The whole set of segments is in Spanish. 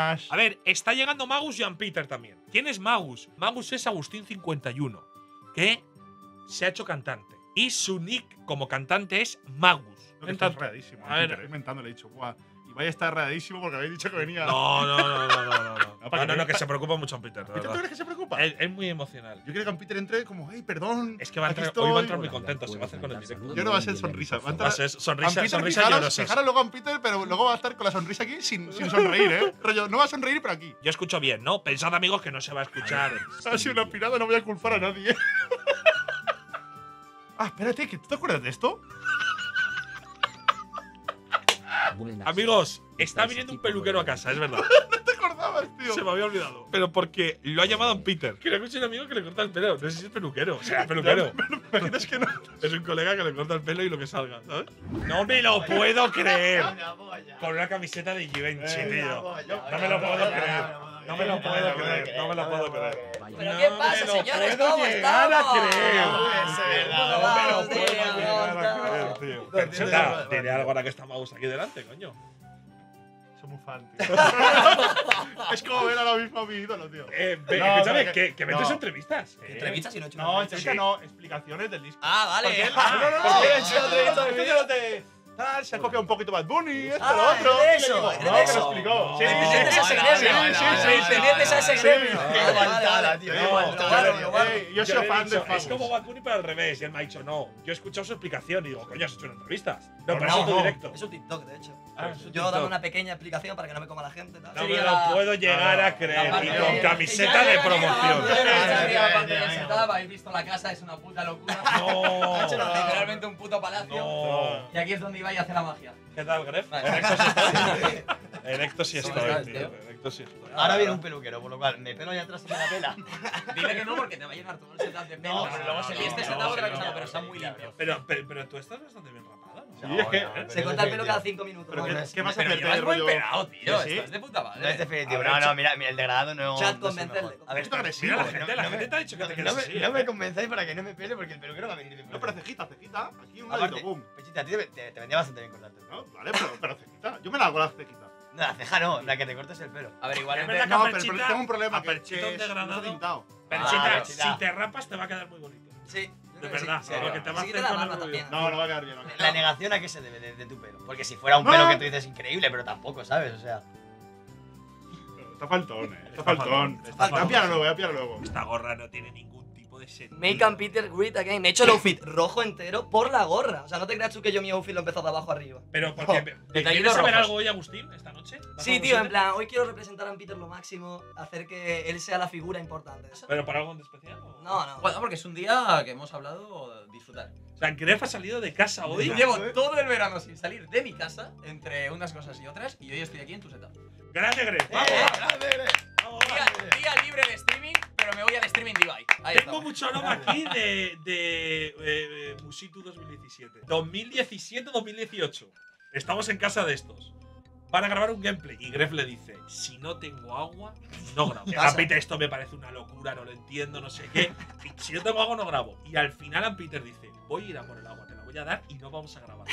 más. A ver, está llegando Magus y Peter también. ¿Quién es Magus? Magus es Agustín51, que se ha hecho cantante. Y su nick como cantante es Magus. Lo que está enredadísimo. A ver. Peter, inventando, le he dicho, guau. Ibai está enredadísimo porque habéis dicho que venía. No, que se preocupa mucho Peter. ¿Tú crees que se preocupa? Es muy emocional. Yo quiero que Peter entre como, hey, perdón. Es que va a aquí entrar, estoy. hoy va a entrar muy contento, se va a hacer con el directo. Yo creo que va a ser sonrisa. Va a Va a entrar. ser sonrisa, Peter, sonrisa fijaros, llorosa. fijaros luego a Peter, pero luego va a estar con la sonrisa aquí sin sonreír, Rollo, no va a sonreír, pero aquí. Yo escucho bien, ¿no? Pensad, amigos, que no se va a escuchar. Ha sido una pirada, no voy a culpar a nadie. Espérate, ¿tú te acuerdas de esto? Amigos, está viniendo un peluquero a casa, es verdad. No te acordabas, tío. Se me había olvidado. Pero porque lo ha llamado Peter. Creo que es un amigo que le corta el pelo. No sé si es peluquero. O sea, peluquero. ¿Imaginas que no? Es un colega que le corta el pelo y lo que salga, ¿sabes? No me lo puedo creer. Con una camiseta de Givenchy, tío. No me lo puedo creer. No me lo puedo creer. No me lo puedo creer. ¿Pero qué pasa, señores? No ¿Cómo me lo puedo llegar a estamos? creer. No me lo Vamos, puedo tío, llegar a vamos. creer, tío. Percheta, diré algo ahora que está Magus aquí delante, coño. Soy muy fan, tío. Es como ver ahora mismo a mi ídolo, tío. Escúchame, pero que metes no. entrevistas. Entrevistas y no he hecho No, una entrevista no, explicaciones del disco. Ah, vale. Porque él- Ah, porque él sí, se ha entrevista de esto vídeo. que no te- Tal, se ha copiado un poquito Bad Bunny, esto, Ah, lo otro. ¿es de Y le eso? digo, ¿Es de no, que eso? lo explicó. Sí, ¿Pertenece a ese sí, gremio? sí. ¿Perteneces a ese Sí. gremio? Qué Vale, guantada, vale. tío, No, qué guantada. guardo, yo guardo. Yo soy le he fan de dicho, Fagus. es como Bad Bunny, pero al revés. Y él me ha dicho, no, yo he escuchado su explicación. Y digo, coño, has hecho una entrevista. No, pero eso es tu directo. Es un TikTok, de hecho. Ah, es un Yo TikTok. dando una pequeña explicación para que no me coma la gente. Tal. No me Sería lo la- puedo llegar a creer. parte Y de- con camiseta de promoción. Habéis visto la casa, es una puta locura. No. Ha hecho literalmente un puto palacio. No. Y aquí es donde Ibai hace la magia. ¿Qué tal, Gref? Vale. Erecto sí estoy. Erecto sí ¿Cómo estoy, estás, tío. tío? Erecto sí estoy. Ahora viene un peluquero, por lo cual me pelo allá atrás y me la pela. Dile que no porque te va a llenar todo el setup de pelo. No, pero luego si se este no, setup otra cosa, no, pero está muy limpio. Pero tú estás bastante bien rapada, ¿no? Sí, es que. Se corta el pelo cada 5 minutos. Pero ¿no? ¿qué vas a Pero hacer? llevas buen rollo? pelado, tío. Sí. Estás de puta No es madre. definitivo. A ver, No, mira, el degradado no. Chat, no es el convencerle. mejor. A ver, Esto agresivo. Mira, No, la no gente te ha dicho que te No quedes me, así. no me convenzáis para que no me pele porque el peluquero va a venir de No, pero cejita. Aquí un Aparte, ladito, boom. Pechita, a ti te vendría bastante bien cortarte. No, vale, pero cejita. Yo me la hago la cejita. No, la ceja no, la que te cortes el pelo. A ver, Es igualmente. verdad No, que pero Perchita- tengo un problema. a Perchita un es degradado. tintado. Perchita, Perchita. si te rapas te va a quedar muy bonito. Sí. De verdad, Sí, porque te va a sí, hacer la con barba el rubio. también. No, no va a quedar bien. La negación a qué se debe de tu pelo. Porque si fuera un No. pelo que tú dices increíble, pero tampoco, ¿sabes? O sea. Está faltón, Está faltón. faltón. Está Voy a pillarlo luego. Esta gorra no tiene ningún tipo de sentido. Make and Peter great again. Me he hecho el outfit rojo entero por la gorra. O sea, no te creas tú que yo mi outfit lo he empezado de abajo arriba. Pero porque. detallitos ¿Quieres saber rojos. algo hoy, Agustín, esta noche? ¿Vas Sí, a tío, en algún plan, hoy quiero representar a Peter lo máximo, hacer que él sea la figura importante. sitio? ¿Pero para algo en especial? o? No, no. Bueno, porque es un día que hemos hablado de disfrutar. O sea, Gref ha salido de casa hoy. Llevo todo el verano sin salir de mi casa, entre unas cosas y otras, y hoy estoy aquí en tu setup. Grande, Gref. Vamos. Vamos, Día libre de streaming, pero me voy al streaming de Ibai. Ahí Tengo estamos. mucho aroma aquí de Musitu 2017. 2017-2018. Estamos en casa de estos. Para grabar un gameplay. Y Gref le dice: si no tengo agua, no grabo. A Peter esto me parece una locura, no lo entiendo, no sé qué. Y si no tengo agua, no grabo. Y al final a Peter dice: voy a ir a por el agua, te la voy a dar y no vamos a grabar.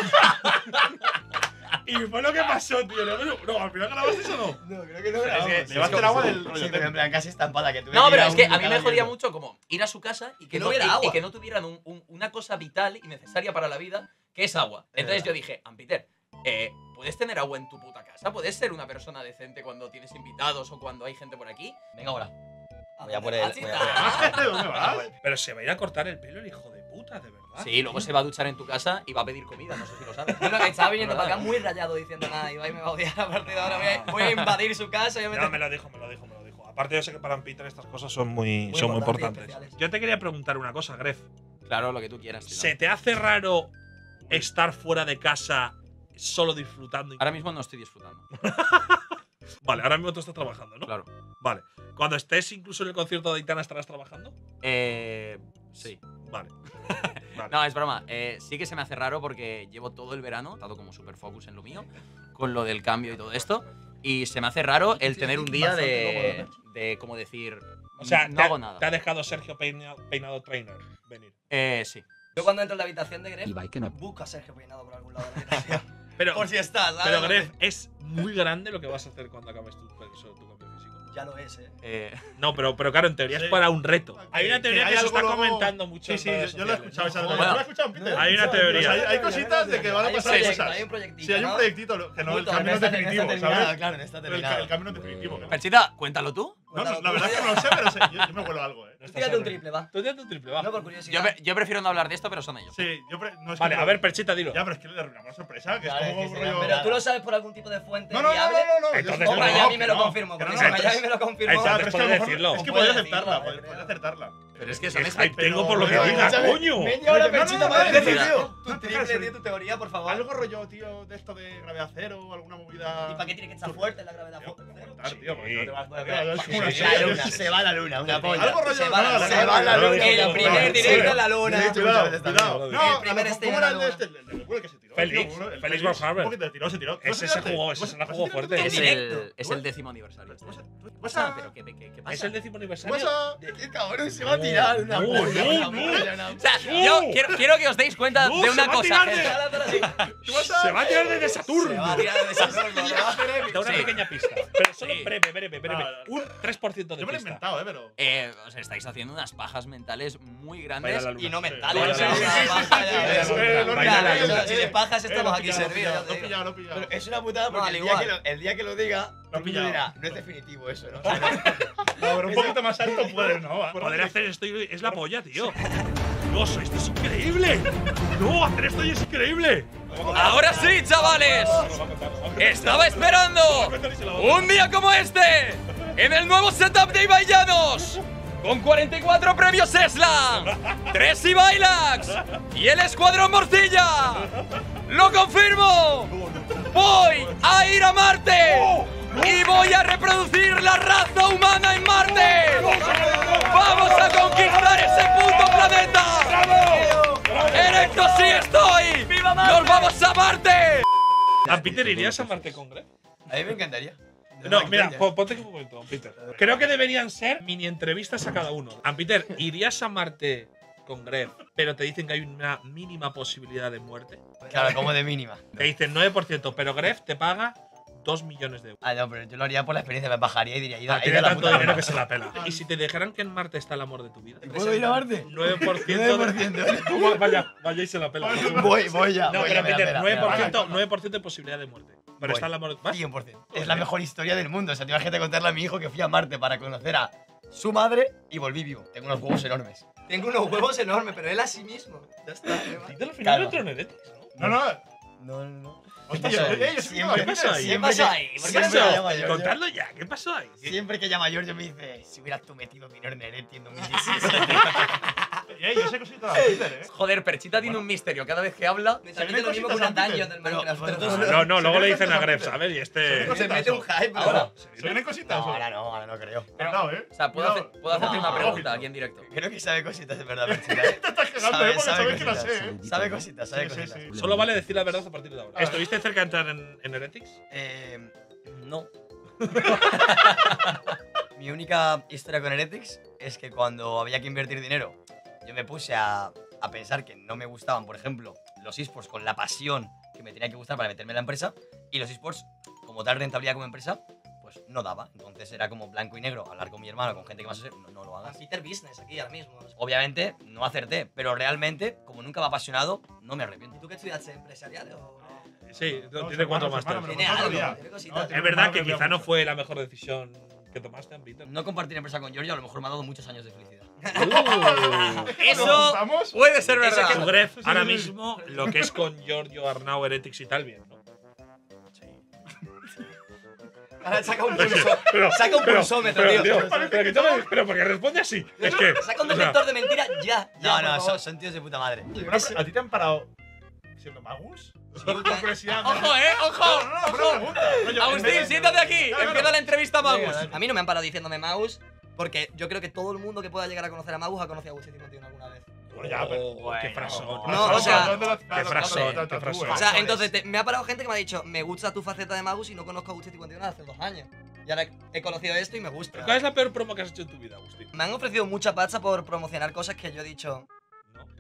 Y fue lo que pasó, tío. No, al final grabaste eso o no. No, creo que no Llevaste el agua del Sí, rollo. pero en plan casi estampada que tuve No, que ir pero a es que un a mí me local jodía abierto. mucho como ir a su casa y que no hubiera agua. y que no tuvieran una cosa vital y necesaria para la vida, que es agua. Entonces yo dije, Peter, ¿puedes tener agua en tu puta casa? ¿Puedes ser una persona decente cuando tienes invitados o cuando hay gente por aquí? Venga, ahora. Ah, Voy a por el. así voy a está. por el- ¿Dónde vas? Pero se va a ir a cortar el pelo el hijo de puta, de verdad. Sí, luego se va a duchar en tu casa y va a pedir comida, no sé si lo sabes. Bueno, que estaba viniendo para acá muy rayado diciendo nada, Ibai me va a odiar a partir de ahora, voy a invadir su casa. Yo No, me lo dijo. Aparte, yo sé que para Peter estas cosas son muy importantes y importantes. especiales. Yo te quería preguntar una cosa, Gref. Claro, lo que tú quieras. tío. ¿Se te hace raro estar fuera de casa solo disfrutando? Ahora mismo no estoy disfrutando. Vale, ahora mismo tú estás trabajando, ¿no? Claro. Vale. Cuando estés incluso en el concierto de Aitana, ¿estarás trabajando? Sí. Vale. Vale. No, es broma. Sí que se me hace raro porque llevo todo el verano, estado como super focus en lo mío, con lo del cambio y todo esto. Y se me hace raro el tener un día de como decir, O sea, no hago nada. te ha dejado Sergio Peinado Trainer venir. Sí. Yo cuando entro en la habitación de Gref, Ibai que no. busco a Sergio Peinado por algún lado de la habitación. Pero, Por si estás, ¿sabes? pero Gref, es muy grande lo que vas a hacer cuando acabes tu cambio físico. Ya lo es, No, pero claro, en teoría Sí. es para un reto. Hay una Que teoría hay que se algo está luego- comentando mucho. Sí, en sí, redes yo lo he sociales. escuchado esa Bueno. teoría. ¿Tú lo has escuchado, Peter? Hay una Pues teoría. hay cositas de que van a Hay un pasar proyecto, cosas. hay un proyectito, Sí, hay un ¿no? proyectito, que no, el Punto, camino es definitivo, terminado, ¿sabes? claro, no está Pero el terminado. camino es definitivo. ¿no? Perchita, cuéntalo tú. No, la verdad es que no lo sé, pero yo me huelo algo, No estás Tírate un seguro. triple, va. Tú tienes un triple, va. No, por Yo, curiosidad. yo prefiero no hablar de esto, pero son ellos. Sí, no es Vale, que a ver, Perchita, dilo. Ya, pero es que le arruinamos la sorpresa, que Claro, es es como que sería rollo. Pero tú lo sabes por algún tipo de fuente No, no, no, fiable. no. Entonces O no, Miami me que lo no, confirmó. que Porque no, si no, Miami me lo confirmó. Exacto. Pero es que a lo puedes mejor decirlo. es que Puedes podías decirlo, acertarla, creo. podías acertarla. Pero es que son Es hype tengo pero- por lo que pero- diga, escúchame, coño. Media hora, No, no, Perchita, no, para no, decir, no, tío. no, Tu no, triple, no, di tu teoría, por favor. Algo rollo, tío, de esto de gravedad cero o alguna movida. ¿Y para qué tiene que estar fuerte la gravedad? Tío, Fuerte. contar, tío, porque no te vas a Bueno, estar. Es como una La serie. luna, se va a la luna, una polla. Algo rollo. Se va la- no, se va la luna. El primer directo en la luna. Sí, Cuidado, Muchas cuidado. veces No, también. El primer ¿cómo stream era en el la de luna. este? El güey que se tiró. Félix, tío, el Félix Barhaven. Un poquito se tiró, se tiró. Ese se jugó, ese se la jugó fuerte. En Es directo. el 10º aniversario. Vas Ah, a. pero ¿qué pasa? Es el 10º Vas aniversario. a. Qué cabrón se va a tirar una No, polla, no, una no. polla, una O sea, No. yo quiero que os deis cuenta No, de se una va a cosa, tirar de- gente. Tú vas a. Se va a tirar desde Saturno. Se va a tirar de esas formas, ¿no? Da una Sí. pequeña pista. Pero solo Sí. breve. No, no, no. Un 3% de Yo me lo he pista. inventado, pero. Os estáis haciendo unas pajas mentales muy Vaya grandes la luna. Y no Sí. mentales. Vaya o sea, la luna. una paja ya Vaya ves. la luna. Lo Vaya la pillado, luna. Si de pajas estamos lo aquí pillado, servidos. Lo he pillado, lo he pillado. Pero es una putada No, porque al el día, igual. el día que lo diga, todo el mundo pillado. dirá, no es definitivo eso, ¿no? No, pero un poquito más alto puedes, ¿no? Poder hacer esto es la polla, tío. Dios, esto es increíble. No, hacer esto es increíble. Ahora sí, chavales. Estaba esperando un día como este en el nuevo setup de Ibai Llanos. Con 44 premios Eslam, 3 Ibailax y el Escuadrón Morcilla. ¡Lo confirmo! ¡Voy a ir a Marte! ¡Y voy a reproducir la raza humana en Marte! ¡Vamos a conquistar ese puto planeta! ¡En esto sí estoy! ¡Nos vamos a Marte! ¿A Peter irías a Marte con Greg? A mí me encantaría. No, mira, ponte un momento, Peter. Creo que deberían ser mini entrevistas a cada uno. Peter, ¿irías a Marte con Greg, pero te dicen que hay una mínima posibilidad de muerte? Claro, como de mínima. Te dicen 9%, pero Greg te paga 2 millones de euros. Ah, no, pero yo lo haría por la experiencia, me bajaría y diría, ida, Tiene ida a la tanto puta dinero madre. que se la pela. ¿Y si te dijeran que en Marte está el amor de tu vida? ¿Puedo ir a Marte? 9% de… 9%. Vaya y se la pela. Voy ya. No, voy pero ya, Peter, me la pela. 9% de posibilidad de muerte. Pero Voy. está el amor… ¿Vas? 100%. Es la mejor historia del mundo. O sea, te imagínate contarle a mi hijo que fui a Marte para conocer a su madre y volví vivo. Tengo unos huevos enormes. Tengo unos huevos enormes, pero él a sí mismo. Ya está. Peter al final Claro. entró en Heretics, ¿no? No, No, no, no. Hostia, pasó? yo sí ¿Qué pasó ahí? ¿Qué pasó ahí? ¿Por ¿Qué qué no pasó? se llama yo? Contadlo ya, ¿qué pasó ahí? Siempre que llama Giorgio me dice, si hubieras tú metido dinero en Ereti en 2017. Yo sé cositas de Peter, Joder, Perchita tiene un misterio cada vez que habla. Me transmite lo mismo que una dungeon del Minecraft. No, luego le dicen a Gref, ¿sabes? Y este… Se mete un hype Ahora. ahora. Se vienen cositas. No, ahora no creo. Cuidado, ¿eh? O sea, puedo hacerte una pregunta aquí en directo. Creo que sabe cositas de verdad, Perchita. ¿eh? Te estás cagando, ¿eh? Porque sabes que la sé, ¿eh? Sabe cositas, sabe Sí, sí, cositas. sí. Solo vale decir la verdad a partir de ahora. ¿Estuviste cerca de entrar en Heretics? No. Mi única historia con Heretics es que cuando había que invertir dinero, yo me puse a pensar que no me gustaban, por ejemplo, los esports con la pasión que me tenía que gustar para meterme en la empresa, y los esports, como tal rentabilidad como empresa, pues no daba. Entonces era como blanco y negro, hablar con mi hermano, con gente que más no lo hagas. Peter Business aquí ahora mismo. Obviamente no acerté, pero realmente, como nunca me ha apasionado, no me ¿Y arrepiento. tú qué estudiaste? ¿Empresariales o no? Sí, No, tiene 4 hermano, másteres. hermano, Tiene no, algo, todavía. tiene cositas. No, Es verdad que Hermano, quizá no mucho. fue la mejor decisión que tomaste, Peter. No compartir empresa con Giorgio a lo mejor me ha dado muchos años de felicidad. Eso ¿Vamos? puede ser Tu verdad. Gref, sí, ahora sí. mismo, lo que es con Giorgio, Arnau, Heretics y tal, bien, ¿no? Ahora saca un pulso. Pero, Saca un pulsómetro, tío. Pero porque responde así. Es que. Saca un o sea, detector de mentiras ya. No, por no, favor. son tíos de puta madre. ¿A ti te han parado siendo magus? Por curiosidad. ¡Ojo, ojo! No, pero pregunta. Rollo, Agustín, siéntate aquí. Claro, Empieza la entrevista, Magus. A mí no me han parado diciéndome Magus, porque yo creo que todo el mundo que pueda llegar a conocer a Magus ha conocido a Agustín 51 alguna vez. Bueno, ya, pero. Qué frasón. No, o sea, qué frasón, qué frasón. O sea, entonces me ha parado gente que me ha dicho, me gusta tu faceta de Magus y no conozco a Agustín 51 hace 2 años. Y ahora he conocido esto y me gusta. ¿Cuál es la peor promo que has hecho en tu vida, Agustín? Me han ofrecido mucha pasta por promocionar cosas que yo he dicho, ¿No?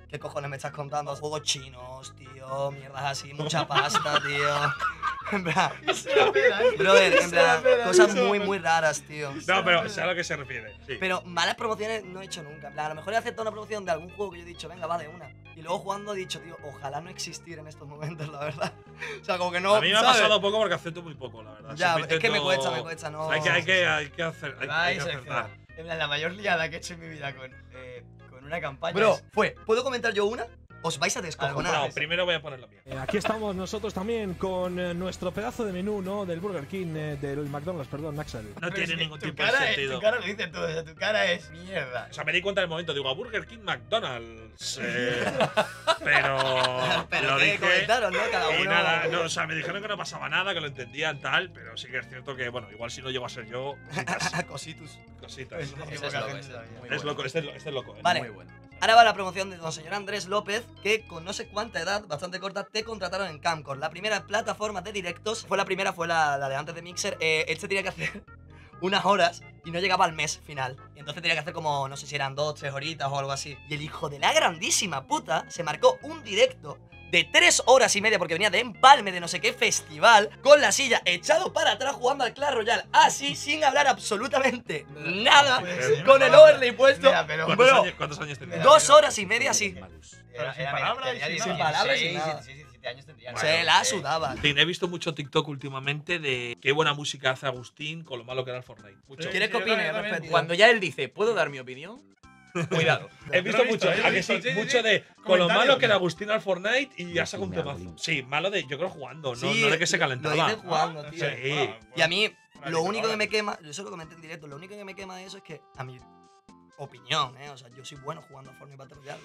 ¿qué cojones me estás contando? Juegos chinos, tío, mierdas así, mucha pasta, tío. En plan, brother, en plan, cosas muy raras, tío. No, pero sé a lo que se refiere. Sí. Pero malas promociones no he hecho nunca. En plan, a lo mejor he aceptado una promoción de algún juego que yo he dicho, venga, va de una. Y luego jugando he dicho, tío, ojalá no existir en estos momentos, la verdad. O sea, como que no. A mí me ha ¿sabes? pasado poco porque acepto muy poco, la verdad. Ya, Siempre es que me intento- cuesta, no. Hay que hacer. Hay que acertar. En plan, la mayor liada que he hecho en mi vida con una campaña. Bro, es- ¿puedo comentar yo una? Os vais a No, descojonar. primero voy a poner la mía. Aquí estamos nosotros también con nuestro pedazo de menú, ¿no? Del Burger King, del McDonald's, perdón, Axel. No Pero tiene es que ningún tu tipo de cara sentido. Tu cara lo dice todo, o sea, tu cara es mierda. O sea, me di cuenta en el momento, digo, a Burger King, McDonald's. Pero. Pero lo qué dije. comentaron, ¿no? Cada Y uno. nada, no, o sea, me dijeron que no pasaba nada, que lo entendían tal, pero sí que es cierto que, bueno, igual si no llego a ser yo, Cositus. cositas. Es Ese es loco, ese. Muy Es bueno. loco, este es loco, ¿eh? Vale. Muy bueno. Ahora va la promoción de don señor Andrés López, que con no sé cuánta edad, bastante corta, te contrataron en Camcor. La primera plataforma de directos, fue la de antes de Mixer. Este tenía que hacer unas horas y no llegaba al mes final. Y entonces tenía que hacer como, no sé si eran 2, 3 horitas o algo así. Y el hijo de la grandísima puta se marcó un directo de 3 horas y media porque venía de empalme de no sé qué festival, con la silla echado para atrás jugando al Clash Royale, así, sin hablar absolutamente nada, con el overlay puesto. Mira, pero Bro, ¿Cuántos años tenías? 2 horas y media así. Era, sin palabras y sin nada. palabras y nada. 17 años tendría. Se la sudaba. Sí, he visto mucho TikTok últimamente de qué buena música hace Agustín con lo malo que era el Fortnite. Mucho. ¿Quieres que opine al respecto? Cuando ya él dice, ¿puedo dar mi opinión? Cuidado. He visto mucho, ¿a que sí? Mucho de con lo malo que era la Agustín al Fortnite y ya saca un temazo. Sí, malo de, yo creo jugando, no, Sí, no de que se Lo calentaba. dicen jugando, tío. Sí. Y a mí, lo único que me quema, yo eso lo comenté en directo, lo único que me quema de eso es que, a mi opinión, o sea, yo soy bueno jugando a Fortnite Battle Royale.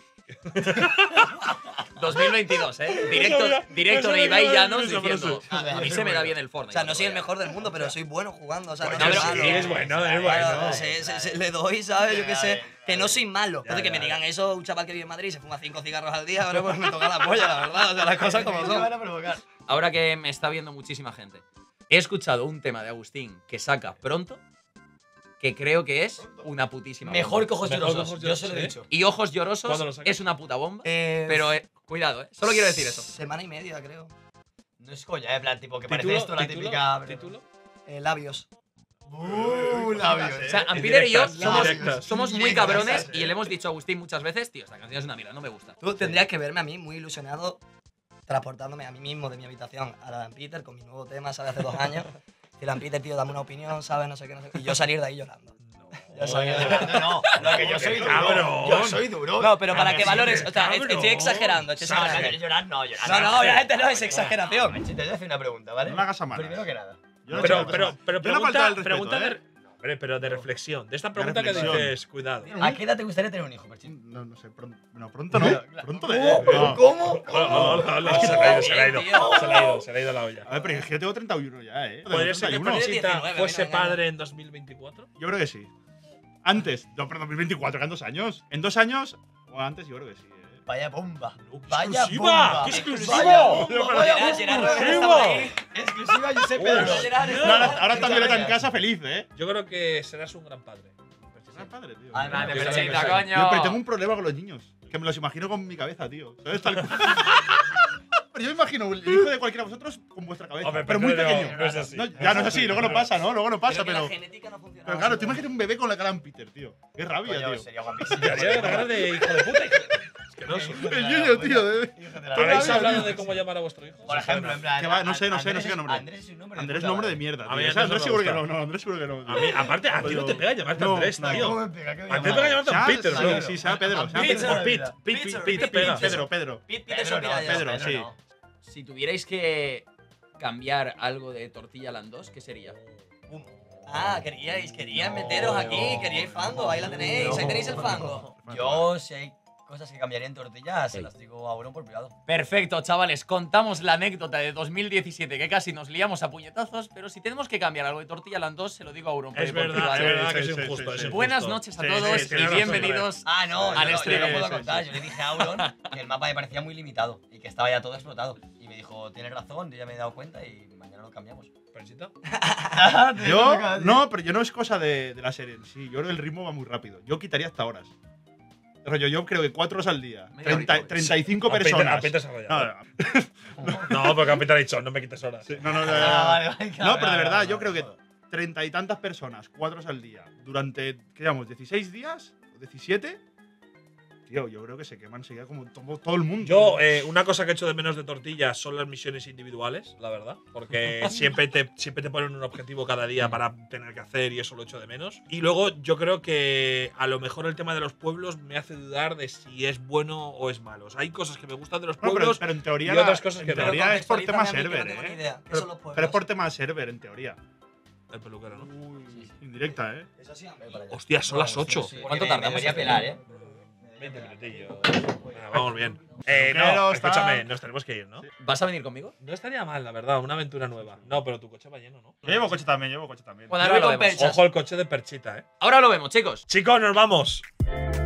2022, Directo de Ibai Llanos diciendo, a mí se me da bien el O Fortnite. sea, no soy el mejor del mundo, pero soy bueno jugando, o sea, no Coño, soy sí, malo. es bueno, es Claro, bueno. le doy, ¿sabes? Yo qué sé, que no soy malo. Ya, Entonces, que ya, me digan eso, un chaval que vive en Madrid y se fuma 5 cigarros al día, ahora pues me toca la polla, la verdad. O sea, las cosas como son. a provocar. Ahora que me está viendo muchísima gente, he escuchado un tema de Agustín que saca pronto, que creo que es una putísima bomba. Mejor que ojos Mejor que llorosos. ojos Yo se lo he llorosos, dicho. Y Ojos ¿Cuándo lo Llorosos sacas? es una puta bomba, Pero pero cuidado, solo quiero decir eso. Semana y media, creo. No es coña, en plan, tipo, que parece ¿Título? esto la ¿Título? típica. ¿Título? Labios. Labios. O sea, En Peter y yo directas, somos, directas. somos muy Directas, cabrones y le hemos dicho a Agustín muchas veces, tío, esta canción es una mierda, no me gusta. Tú tendrías que verme a mí muy ilusionado transportándome a mí mismo de mi habitación a la Dan Peter con mi nuevo tema, ¿sabes? Hace 2 años. Y Dan Peter, tío, dame una opinión, ¿sabes? No sé qué, no sé qué. Y yo salir de ahí llorando. Ya sabía. No, lo que yo soy duro. Cabrón. Yo soy duro. No, pero para Ah, que sí, valores. O sea, cabrón. estoy exagerando, estoy No, exagerando. llorar no, llorar. No, no, obviamente no, es exageración. Te voy a hacer una pregunta, ¿vale? No me hagas a mano. Primero que nada. Yo no he Pero, hecho pero, nada. pero Yo no he faltado al pregunta, respeto, pregunta de, hombre, pero de reflexión. De esta pregunta que reflexión. dices, cuidado. ¿A qué edad te gustaría tener un hijo, Perchín? No sé, pronto. No, pronto no. Pronto de. ¿Cómo? ¿Cómo? Hola, se le ha ido, se le ha ido. Se le ha ido la olla. A ver, pero es que yo tengo 31 ya, ¿eh? ¿Podría ser que 31. Perchita 19, fuese venga, padre en 2024? Yo creo que sí. Antes. No, pero 2024, quedan 2 años. En 2 años. O antes, yo creo que sí. Vaya bomba. ¡Exclusiva! Vaya bomba. ¡Qué exclusivo! Vaya bomba, vaya Gerard, bomba. Gerard Rivera exclusivo. estaba ahí. Exclusiva Josep Pedro. Gerard, No, ahora está Violeta en casa feliz, ¿eh? Yo creo que serás un gran padre. Ah, padre, tío. Además de Yo creo que Perchita, sí. coño. Yo, pero tengo un problema con los niños. Que me los imagino con mi cabeza, tío. ¿Sabes? Tal cual. Pero yo me imagino el hijo de cualquiera de vosotros con vuestra cabeza. Hombre, pero muy pero pequeño. no es así. No, ya no es así, luego no pasa, ¿no? Luego no pasa, Pero que la pero. genética no funciona. Pero claro, tú imagínate un bebé con la cara de Peter, tío. Qué rabia, Coño, tío. sería guapísimo. Me haría una cara de hijo de puta. Asqueroso. El niño, tío. ¿Habéis hablado de cómo llamar a vuestro hijo? Por ejemplo, en plan. Que va, no sé qué nombre. Andrés es un nombre. Andrés, puta nombre de madre. mierda. A Tío. mí O sea, Andrés Andrés no me seguro que gusta. no, Andrés seguro que no. A mí, aparte, a ti no te pega llamarte No, Andrés, no. tío. ¿Cómo me pega? ¿Qué A me ti te llama? pega llamarte Charles, Peter, sí, bro. sí, sea Pedro. Sea Peter. Pedro. Pete te pega. Pedro. Peter Pedro, no, Sopiraya. Pedro, sí. no. Si tuvierais que cambiar algo de Tortilla Land 2, ¿qué sería? Ah, queríais meteros aquí, queríais fango, ahí la tenéis, ahí tenéis el fango. Yo, si hay cosas que cambiaría en tortillas, se las digo a Auron por privado. Perfecto, chavales, contamos la anécdota de 2017 que casi nos liamos a puñetazos, pero si tenemos que cambiar algo de Tortilla Land 2, se lo digo a Auron. Es por verdad, privado. es verdad que Sí, es sí, injusto. sí, es sí. injusto. Buenas noches a Sí, todos sí, y tienes razón, bienvenidos. Ah, no, Al yo estreno. no puedo Sí, contar. sí. Yo le dije a Auron que el mapa me parecía muy limitado y que estaba ya todo explotado. Y me dijo, tienes razón, yo ya me he dado cuenta y mañana lo cambiamos. Perchita. Yo, no, pero yo no es cosa de la serie en sí. Yo creo que el ritmo va muy rápido. Yo quitaría hasta horas. Rollo, yo creo que 4 horas al día. Media horita. 35 Apenas- personas. apenas hago ya. No, No, porque Capita ha dicho, no me quites horas. sí, no, Vale, vale, no, pero de vale, verdad, vale, yo creo que vale. 30 y tantas personas, 4 horas al día, durante, ¿qué digamos? 16 días, o 17. Tío, yo creo que se queman enseguida como todo el mundo. Yo, una cosa que echo de menos de tortillas son las misiones individuales, la verdad. Porque siempre te ponen un objetivo cada día para tener que hacer y eso lo echo de menos. Y luego yo creo que a lo mejor el tema de los pueblos me hace dudar de si es bueno o es malo. O sea, hay cosas que me gustan de los No, pueblos. pero en teoría, y otras cosas en que no. teoría es por tema contextualízame a mí, que server, no tengo ni ¿eh? idea. ¿Qué Pero, son los pueblos? pero es por tema server, en teoría. El peluquero, ¿no? Indirecta, ¿eh? Eso sí, Hostia, son las 8. ¿Cuánto tardamos? Voy a pelar, ¿eh? 20 minutillos. Vamos bien. Peluquero No, está- escúchame, nos tenemos que ir, ¿no? ¿Vas a venir conmigo? No estaría mal, la verdad, una aventura nueva. No, pero tu coche va lleno, ¿no? Yo llevo coche también, llevo coche también. Bueno, Yo ahora voy lo con vemos. perchas. Ojo el coche de perchita, ¿eh? Ahora lo vemos, chicos. Chicos, nos vamos.